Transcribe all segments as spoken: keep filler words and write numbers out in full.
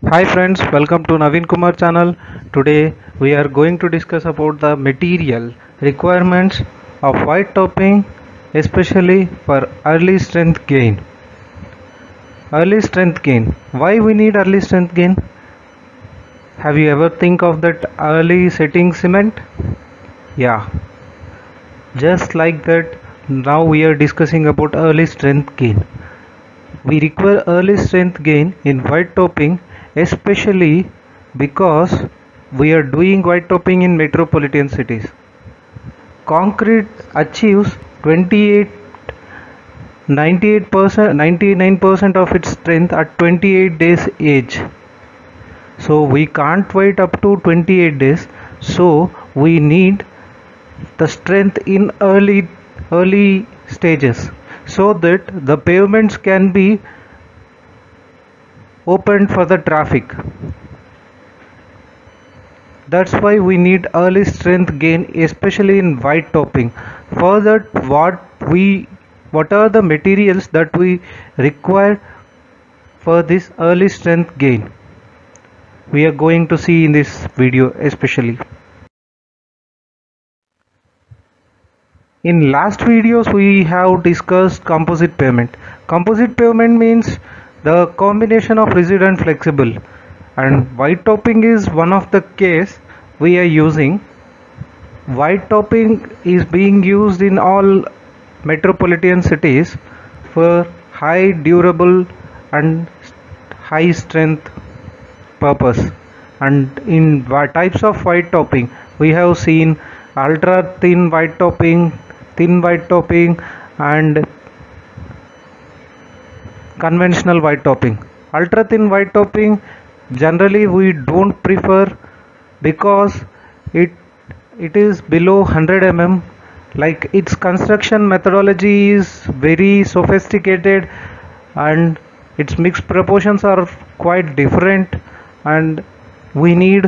Hi friends, welcome to Naveen Kumar channel. Today we are going to discuss about the material requirements of white topping, especially for early strength gain. Early strength gain. Why we need early strength gain? Have you ever think of that early setting cement? Yeah, just like that. Now we are discussing about early strength gain. We require early strength gain in white topping, especially because we are doing white topping in metropolitan cities. Concrete achieves twenty-eight, ninety-eight percent, ninety-nine percent of its strength at twenty-eight days age. So we can't wait up to twenty-eight days. So we need the strength in early early stages so that the pavements can be opened for the traffic. That's why we need early strength gain, especially in white topping. For that, what we what are the materials that we require for this early strength gain? We are going to see in this video especially. In last videos we have discussed composite pavement. Composite pavement means the combination of rigid and flexible, and white topping is one of the case we are using. White topping is being used in all metropolitan cities for high durable and high strength purpose. And in types of white topping we have seen ultra thin white topping, thin white topping, and conventional white topping. Ultra thin white topping generally we don't prefer because it it is below one hundred millimeters. Like its construction methodology is very sophisticated and its mixed proportions are quite different, and we need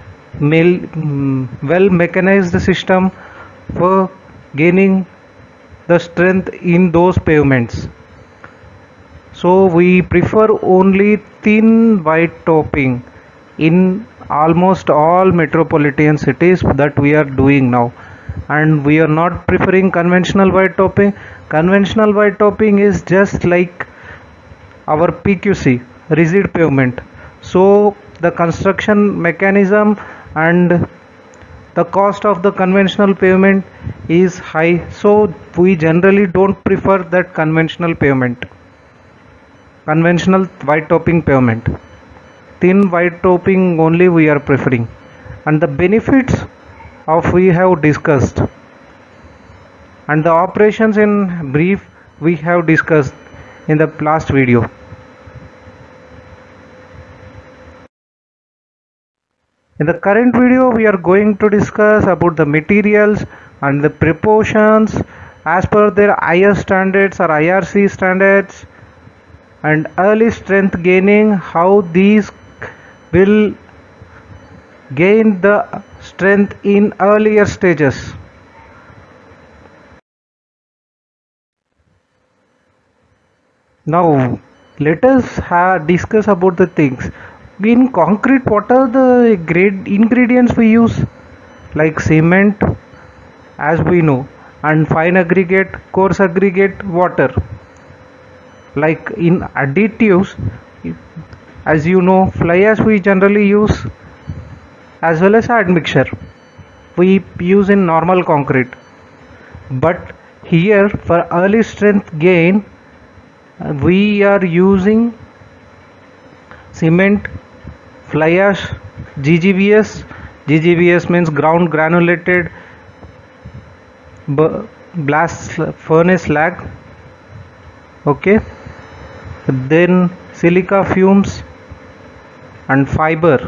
well mechanized system for gaining the strength in those pavements. So we prefer only thin white topping in almost all metropolitan cities that we are doing now, and we are not preferring conventional white topping. Conventional white topping is just like our P Q C, rigid pavement. So the construction mechanism and the cost of the conventional pavement is high, so we generally don't prefer that conventional pavement, conventional white topping pavement. Thin white topping only we are preferring, and the benefits of we have discussed, and the operations in brief we have discussed in the last video. In the current video we are going to discuss about the materials and the proportions as per their I S standards or I R C standards, and early strength gaining, how these will gain the strength in earlier stages. Now let us have discuss about the things. In concrete, what are the great ingredients we use? Like cement, as we know, and fine aggregate, coarse aggregate, water. Like in additives, as you know, fly ash we generally use, as well as admixture we use in normal concrete. But here for early strength gain we are using cement, fly ash, G G B S. G G B S means ground granulated blast furnace slag. Okay, then silica fumes and fiber.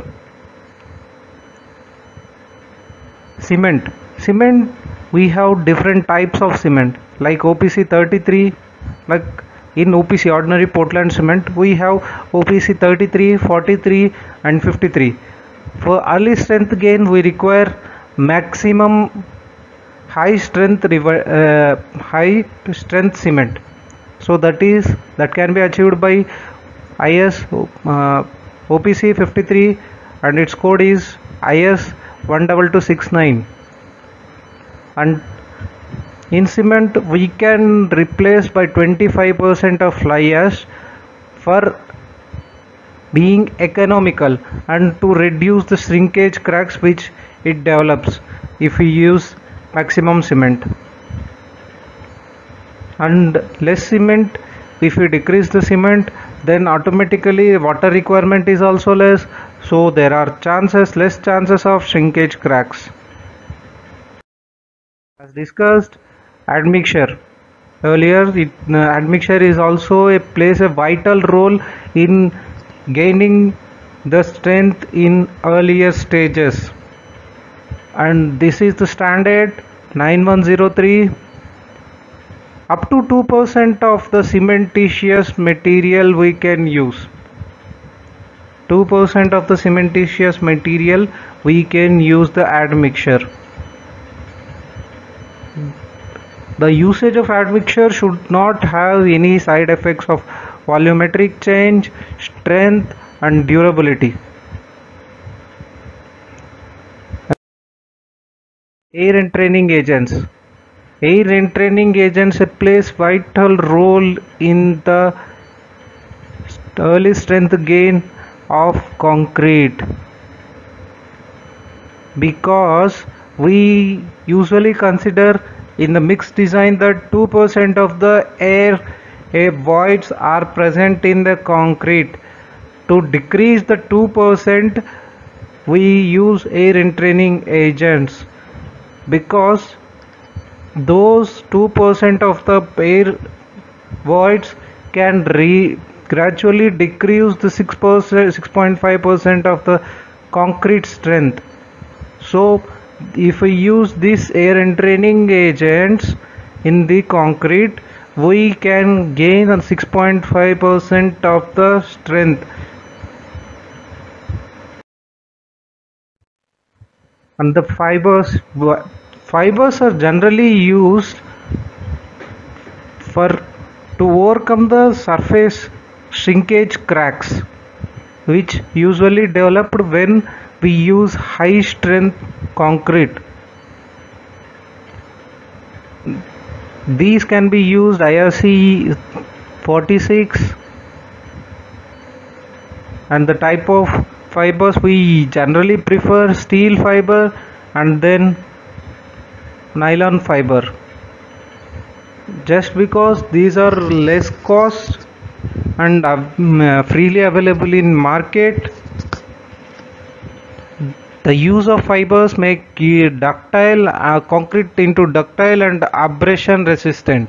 Cement. Cement we have different types of cement, like O P C thirty-three. Like in O P C, ordinary Portland cement, we have O P C thirty-three, forty-three and fifty-three. For early strength gain we require maximum high strength uh, high strength cement. So that is that can be achieved by I S uh, O P C fifty-three, and its code is I S one two two six nine. And in cement we can replace by twenty-five percent of fly ash for being economical and to reduce the shrinkage cracks which it develops if we use maximum cement. And less cement, if we decrease the cement, then automatically water requirement is also less, so there are chances less chances of shrinkage cracks. As discussed, admixture earlier, it, uh, admixture is also a plays a vital role in gaining the strength in earlier stages, and this is the standard nine one zero three. Up to two percent of the cementitious material we can use. two percent of the cementitious material we can use the admixture. The usage of admixture should not have any side effects of volumetric change, strength and durability. Air entraining agents. Air entraining agents plays vital role in the early strength gain of concrete, because we usually consider in the mixed design that two percent of the air a voids are present in the concrete. To decrease the two percent we use air entraining agents, because those two percent of the air voids can re gradually decrease the six percent six point five percent of the concrete strength. So if we use these air entraining agents in the concrete, we can gain six point five percent of the strength. And the fibers fibers are generally used for to overcome the surface shrinkage cracks, which usually developed when we use high strength concrete. These can be used I R C forty-six, and the type of fibers we generally prefer steel fiber and then nylon fiber, just because these are less cost and uh, freely available in market. The use of fibers make ductile uh, concrete into ductile and abrasion resistant,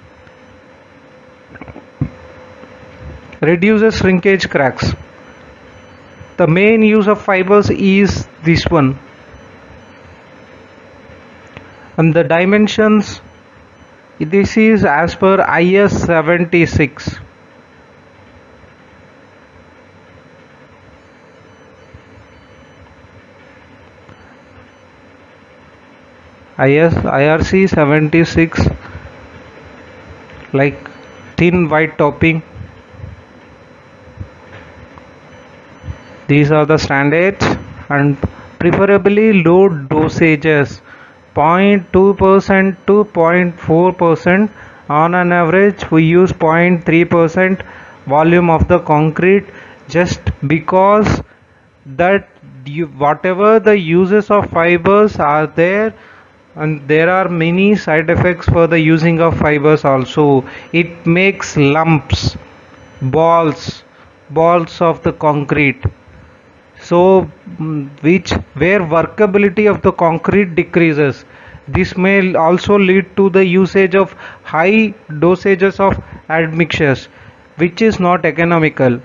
reduces shrinkage cracks. The main use of fibers is this one. And the dimensions, this is as per I S seventy-six. I S I R C seventy-six, like thin white topping. These are the standards, and preferably low dosages, zero point two percent to zero point four percent. On an average we use zero point three percent volume of the concrete, just because that you, whatever the uses of fibers are there, and there are many side effects for the using of fibers also. It makes lumps, balls balls of the concrete, so which where workability of the concrete decreases. This may also lead to the usage of high dosages of admixtures, which is not economical.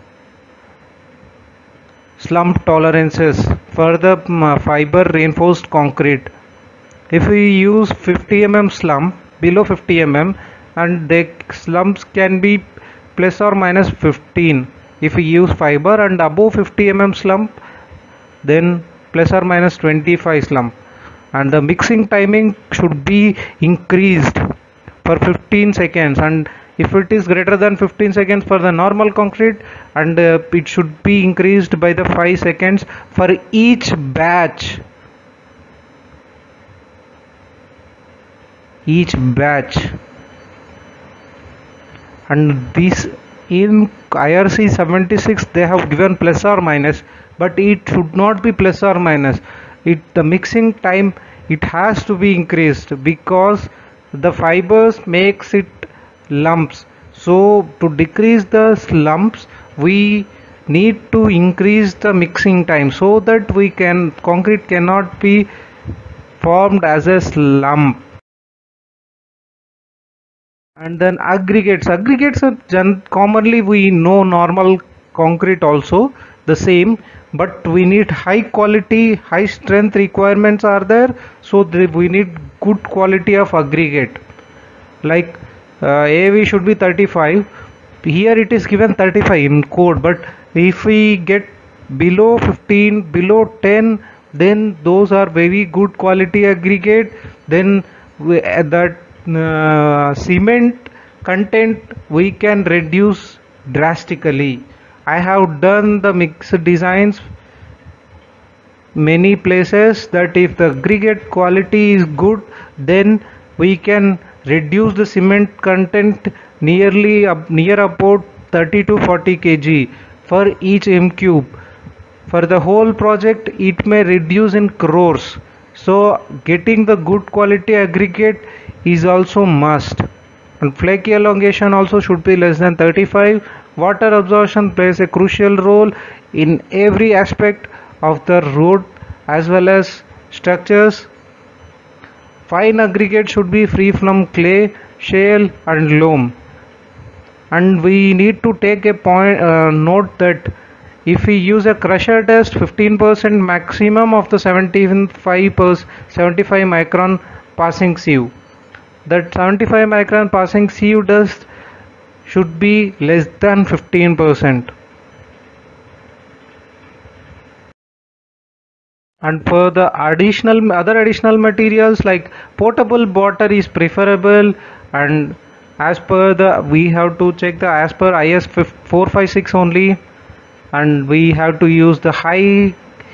Slump tolerances for the fiber reinforced concrete. If we use fifty millimeter slump, below fifty millimeter, and the slumps can be plus or minus fifteen if we use fiber, and above fifty millimeter slump, then plus or minus twenty-five slump, and the mixing timing should be increased for fifteen seconds, and if it is greater than fifteen seconds for the normal concrete, and uh, it should be increased by the five seconds for each batch each batch and this in I R C seventy-six they have given plus or minus, but it should not be plus or minus. It the mixing time, it has to be increased because the fibers makes it lumps. So to decrease the lumps we need to increase the mixing time so that we can concrete cannot be formed as a lump. And then aggregates aggregates are gen- commonly we know normal concrete also the same, but we need high quality high strength requirements are there, so we need good quality of aggregate. Like uh, A V should be thirty-five, here it is given thirty-five in code, but if we get below fifteen, below ten, then those are very good quality aggregate. Then we, uh, that uh, cement content we can reduce drastically. I have done the mixed designs many places that if the aggregate quality is good, then we can reduce the cement content nearly up, near about thirty to forty kilograms for each m cube. For the whole project it may reduce in crores, so getting the good quality aggregate is also must. And flaky elongation also should be less than thirty-five. Water absorption plays a crucial role in every aspect of the road as well as structures. Fine aggregate should be free from clay, shale and loam. And we need to take a point uh, note that if we use a crusher test, fifteen percent maximum of the seventy-five micron passing sieve. That seventy-five micron passing sieve dust should be less than fifteen percent. And for the additional other additional materials like potable water is preferable, and as per the we have to check the as per I S four fifty-six only, and we have to use the high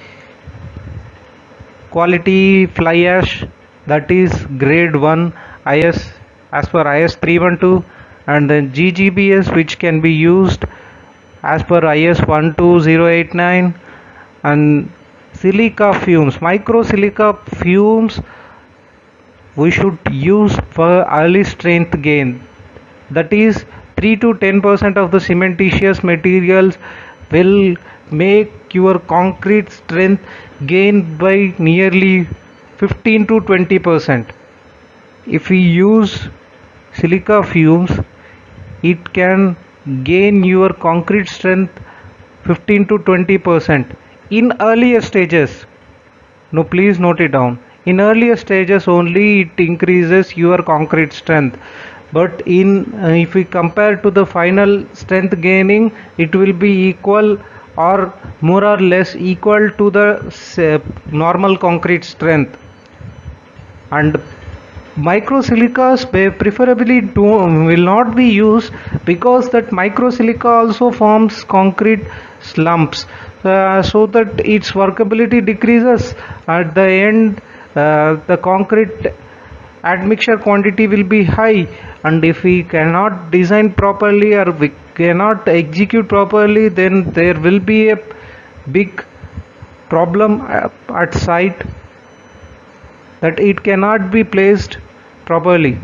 quality fly ash, that is grade one I S as per I S three twelve, and then G G B S which can be used as per I S one two zero eight nine, and silica fumes, micro silica fumes we should use for early strength gain, that is three to ten percent of the cementitious materials will make your concrete strength gain by nearly fifteen to twenty percent. If we use silica fumes it can gain your concrete strength fifteen to twenty percent in earlier stages. No, please note it down. In earlier stages only it increases your concrete strength, but in uh, if we compare to the final strength gaining, it will be equal or more or less equal to the uh, normal concrete strength. And microsilicas preferably do, will not be used because that microsilica also forms concrete slumps, uh, so that its workability decreases. At the end uh, the concrete admixture quantity will be high, and if we cannot design properly or we cannot execute properly, then there will be a big problem at site, that it cannot be placed properly.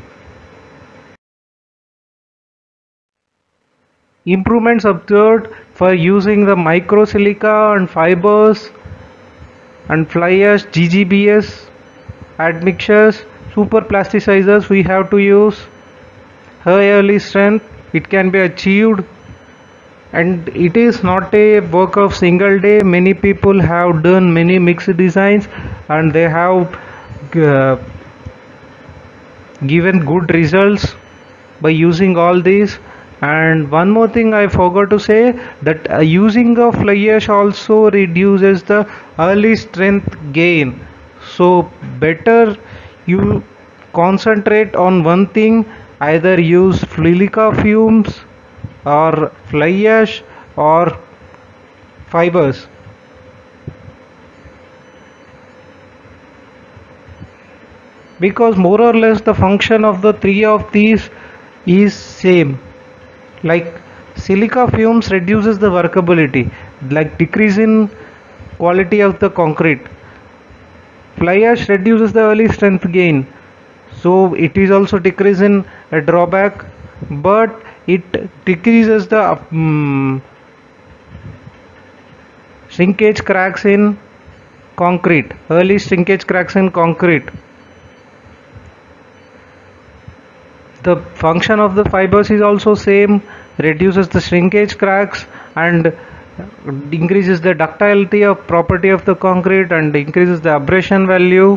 Improvements observed for using the microsilica and fibers and fly ash, G G B S admixtures, super plasticizers we have to use. High early strength it can be achieved, and it is not a work of single day. Many people have done many mixed designs and they have uh, given good results by using all these. And one more thing I forgot to say, that uh, using a fly ash also reduces the early strength gain, so better you concentrate on one thing either use silica fumes or fly ash or fibers. Because more or less the function of the three of these is same. Like silica fumes reduces the workability, like decrease in quality of the concrete. Fly ash reduces the early strength gain, so it is also decrease in a drawback, but it decreases the um, shrinkage cracks in concrete, early shrinkage cracks in concrete. The function of the fibers is also same, reduces the shrinkage cracks and increases the ductility of property of the concrete and increases the abrasion value.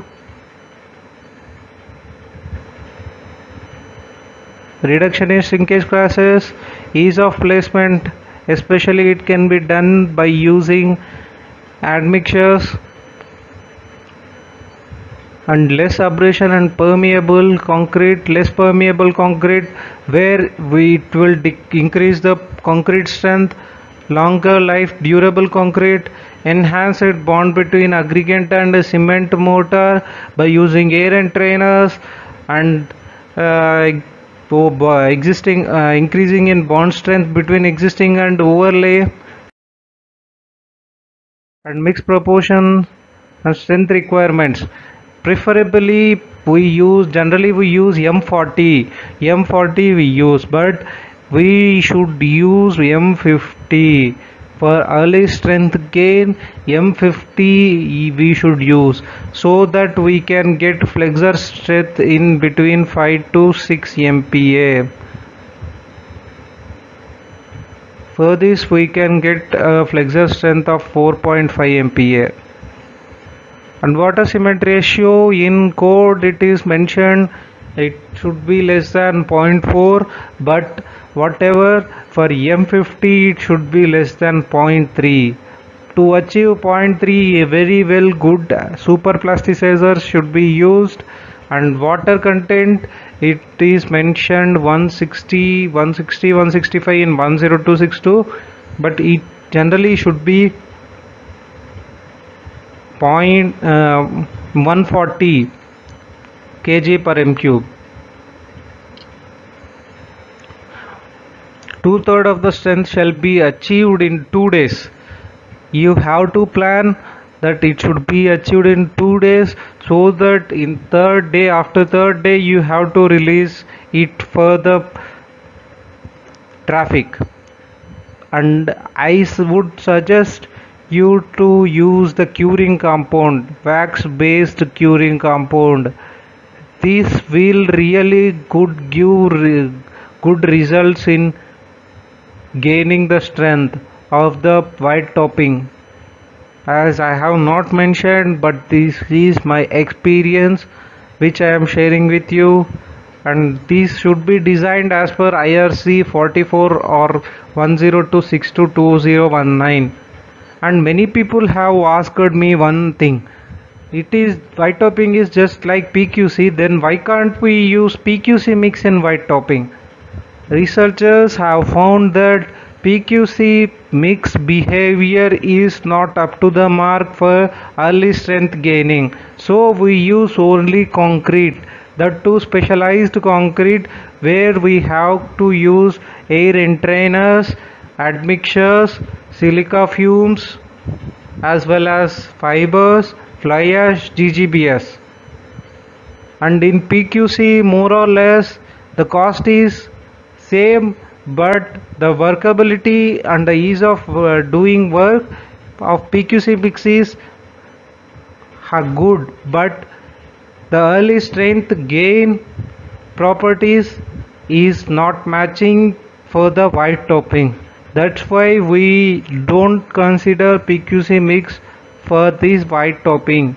Reduction in shrinkage cracks, ease of placement, especially it can be done by using admixtures, and less abrasion and permeable concrete, less permeable concrete where we it will increase the concrete strength, longer life durable concrete, enhanced bond between aggregate and cement mortar by using air entrainers, and uh, existing uh, increasing in bond strength between existing and overlay, and mixed proportion and strength requirements. Preferably we use generally we use M forty M forty we use, but we should use M fifty for early strength gain. M fifty we should use so that we can get flexor strength in between five to six M P A. For this we can get a flexor strength of four point five M P A. And water cement ratio in code it is mentioned it should be less than zero point four, but whatever for M fifty it should be less than zero point three. To achieve zero point three, a very well good super plasticizer should be used, and water content it is mentioned one sixty, one sixty, one sixty-five in one zero two six two, but it generally should be point uh, one forty kg per m cube. Two third of the strength shall be achieved in two days. You have to plan that it should be achieved in two days, so that in third day after third day you have to release it for the traffic. And I would suggest you to use the curing compound, wax based curing compound. This will really good give re, good results in gaining the strength of the white topping, as I have not mentioned, but this is my experience which I am sharing with you, and these should be designed as per I R C forty-four or one zero two six two two zero one nine. And many people have asked me one thing, it is white topping is just like P Q C, then why can't we use P Q C mix in white topping? Researchers have found that P Q C mix behavior is not up to the mark for early strength gaining, so we use only concrete, that too specialized concrete, where we have to use air entrainers, admixtures, silica fumes, as well as fibers, fly ash, G G B S. And in P Q C more or less the cost is same, but the workability and the ease of uh, doing work of P Q C mix is are good, but the early strength gain properties is not matching for the white topping. That's why we don't consider P Q C mix for this white topping.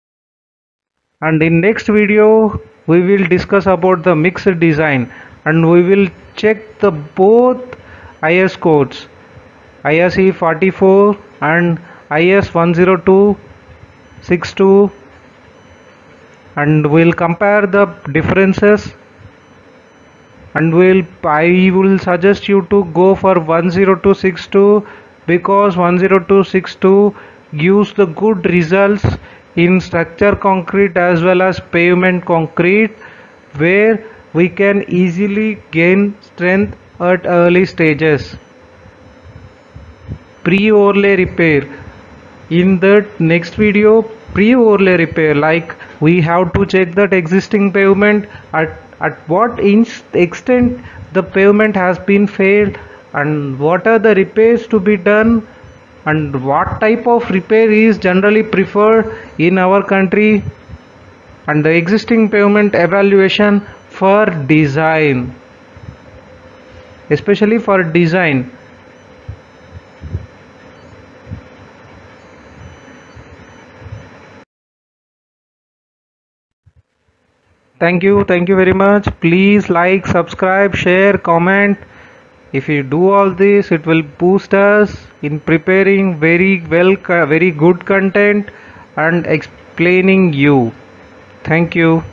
And in next video we will discuss about the mixed design, and we will check the both I S codes, I S E forty-four and I S one zero two six two, and we'll compare the differences and will I will suggest you to go for one zero two six two because one zero two six two gives the good results in structure concrete as well as pavement concrete, where we can easily gain strength at early stages. Pre-overlay repair. In the next video, pre-overlay repair, like we have to check that existing pavement at at what inch extent the pavement has been failed, and what are the repairs to be done, and what type of repair is generally preferred in our country, and the existing pavement evaluation for design, especially for design. Thank you, thank you very much. Please like, subscribe, share, comment. If you do all this, it will boost us in preparing very well, very good content and explaining you. Thank you.